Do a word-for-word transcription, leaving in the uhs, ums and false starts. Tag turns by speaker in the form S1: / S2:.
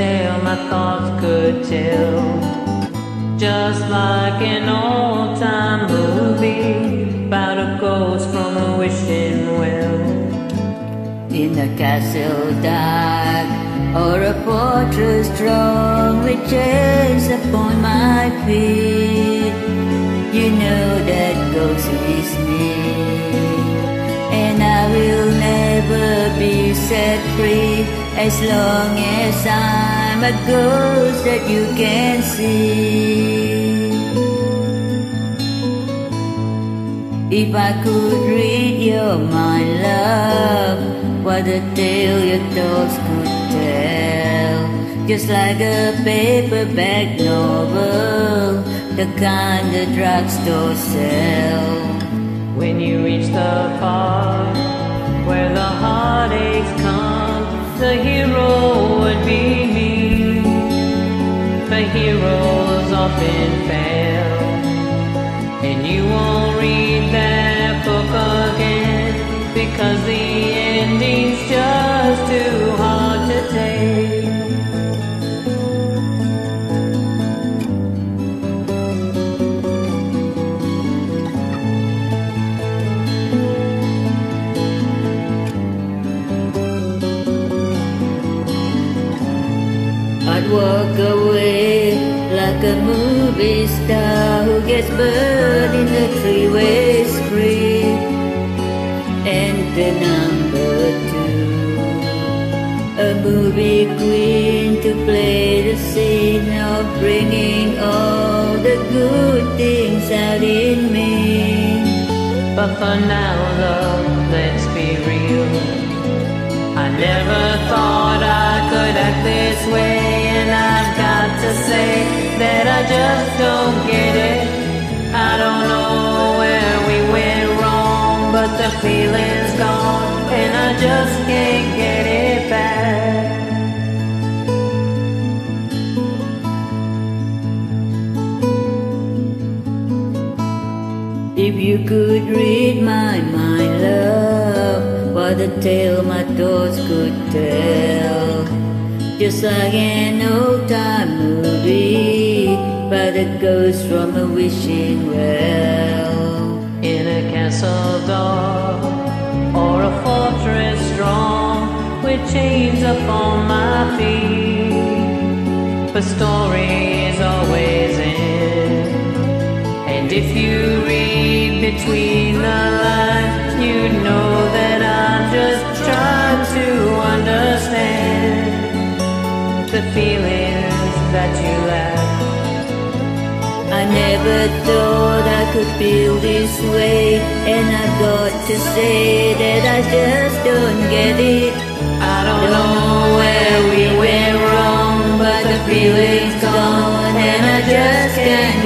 S1: tale my thoughts could tell, just like an old-time movie about a ghost from a wishing well.
S2: In a castle dark or a fortress strong with chains upon my feet, you know that ghost is me, and I will never be set free as long as I'm a ghost that you can see. If I could read your mind, love, what a tale your thoughts could tell, just like a paperback novel, the kind the drugstore sell.
S1: When you reach the part where the heartaches come, the hero would be me. The heroes often fail, and you won't read that book again, because the ending's just too hard to take.
S2: I'd walk away like a movie star who gets burned in the three-way street. And the number two, a movie queen to play the scene of bringing all the good things out in me.
S1: But for now, love, let's be real, I never thought I could act this way, and I've got to say that I just don't get it. I don't know where we went wrong, but the feeling's gone, and I just can't get it back.
S2: If you could read my mind, love, what a tale my thoughts could tell, just like an old-time movie about a ghost from a wishing well.
S1: In a castle dark or a fortress strong with chains upon my feet, the stories always end, and if you read between the lines, you know that I'm just trying to understand the feelings that you lack.
S2: I never thought I could feel this way, and I've got to say that I just don't get it.
S1: I don't know where we went wrong, but the feeling's gone, and I just can't